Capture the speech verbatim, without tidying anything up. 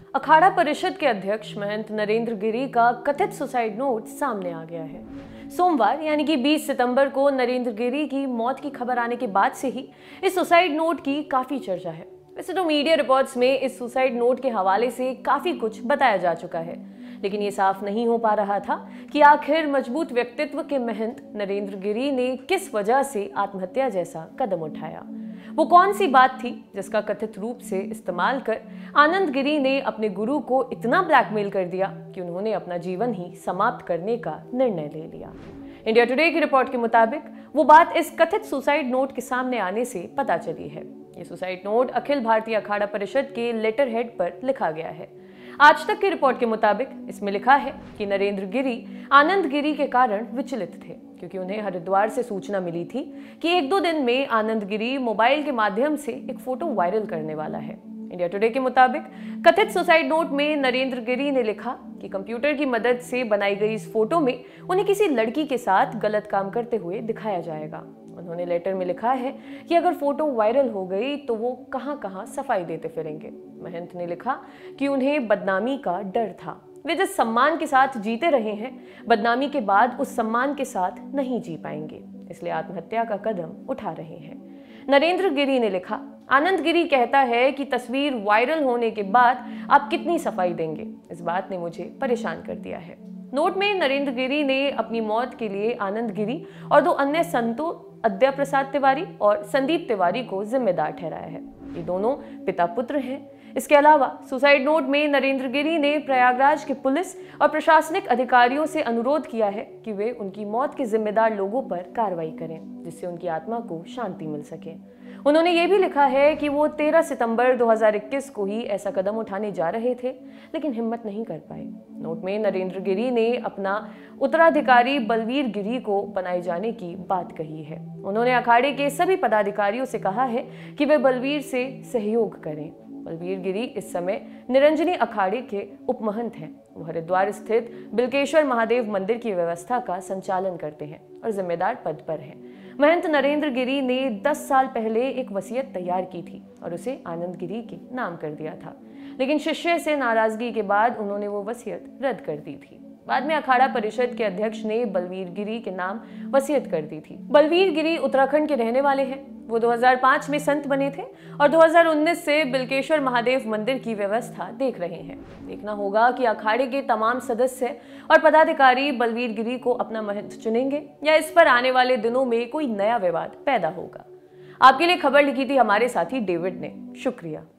अखाड़ा परिषद के अध्यक्ष महंत नरेंद्र गिरी का कथित सुसाइड नोट सामने आ गया है। सोमवार यानी कि बीस सितंबर को नरेंद्र गिरी की मौत की खबर आने के बाद से ही इस सुसाइड नोट की काफी चर्चा है। वैसे तो मीडिया रिपोर्ट्स में इस सुसाइड नोट के हवाले से काफी कुछ बताया जा चुका है, लेकिन ये साफ नहीं हो पा रहा था कि आखिर मजबूत व्यक्तित्व के महंत नरेंद्र गिरी ने किस वजह से आत्महत्या जैसा कदम उठाया। वो कौन सी बात थी जिसका कथित रूप से इस्तेमाल कर आनंद गिरी ने अपने गुरु को इतना ब्लैकमेल कर दिया कि उन्होंने अपना जीवन ही समाप्त करने का निर्णय ले लिया। इंडिया टुडे की रिपोर्ट के मुताबिक वो बात इस कथित सुसाइड नोट के सामने आने से पता चली है। ये सुसाइड नोट अखिल भारतीय अखाड़ा परिषद के लेटर हेड पर लिखा गया है। आज तक की रिपोर्ट के मुताबिक इसमें लिखा है कि नरेंद्र गिरी आनंद गिरी के कारण विचलित थे, क्योंकि उन्हें हरिद्वार से सूचना मिली थी कि एक दो दिन में आनंद गिरी मोबाइल के माध्यम से एक फोटो वायरल करने वाला है। इंडिया टुडे के मुताबिक कथित सुसाइड नोट में नरेंद्र गिरी ने लिखा कि कंप्यूटर की मदद से बनाई गई इस फोटो में उन्हें किसी लड़की के साथ गलत काम करते हुए दिखाया जाएगा। उन्होंने लेटर में लिखा है कि अगर फोटो वायरल हो गई तो वो कहां कहां सफाई देते फिरेंगे। महंत ने लिखा कि उन्हें बदनामी का डर था। वे जिस सम्मान के साथ जीते रहे हैं, बदनामी के बाद उस सम्मान के साथ नहीं जी पाएंगे, इसलिए आत्महत्या का कदम उठा रहे हैं। नरेंद्र गिरी ने लिखा, आनंद गिरी कहता है कि तस्वीर वायरल होने के बाद आप कितनी सफाई देंगे, इस बात ने मुझे परेशान कर दिया है। नोट में नरेंद्र गिरी ने अपनी मौत के लिए आनंद गिरी और दो अन्य संतों अद्या प्रसाद तिवारी और संदीप तिवारी को जिम्मेदार ठहराया है। ये दोनों पिता पुत्र हैं। इसके अलावा सुसाइड नोट में नरेंद्र गिरी ने प्रयागराज के पुलिस और प्रशासनिक अधिकारियों से अनुरोध किया है कि वे उनकी मौत के जिम्मेदार लोगों पर कार्रवाई करें, जिससे उनकी आत्मा को शांति मिल सके। उन्होंने ये भी लिखा है कि वो तेरह सितंबर दो हज़ार इक्कीस को ही ऐसा कदम उठाने जा रहे थे, लेकिन हिम्मत नहीं कर पाए। नोट में नरेंद्र गिरी ने अपना उत्तराधिकारी बलवीर गिरी को बनाए जाने की बात कही है। उन्होंने अखाड़े के सभी पदाधिकारियों से कहा है कि वे बलवीर से सहयोग करें। बलवीर गिरी इस समय निरंजनी अखाड़े के उपमहंत हैं। वो हरिद्वार स्थित बिल्केश्वर महादेव मंदिर की व्यवस्था का संचालन करते हैं और जिम्मेदार पद पर हैं। महंत नरेंद्र गिरी ने दस साल पहले एक वसीयत तैयार की थी और उसे आनंद गिरी के नाम कर दिया था, लेकिन शिष्य से नाराजगी के बाद उन्होंने वो वसीयत रद्द कर दी थी। बाद में अखाड़ा परिषद के अध्यक्ष ने बलवीर गिरी के नाम वसीयत कर दी थी। बलवीर गिरी उत्तराखंड के रहने वाले हैं। वो दो हज़ार पाँच में संत बने थे और दो हज़ार उन्नीस से बिल्केश्वर महादेव मंदिर की व्यवस्था देख रहे हैं। देखना होगा कि अखाड़े के तमाम सदस्य और पदाधिकारी बलवीर गिरी को अपना महंत चुनेंगे या इस पर आने वाले दिनों में कोई नया विवाद पैदा होगा। आपके लिए खबर लिखी थी हमारे साथी डेविड ने। शुक्रिया।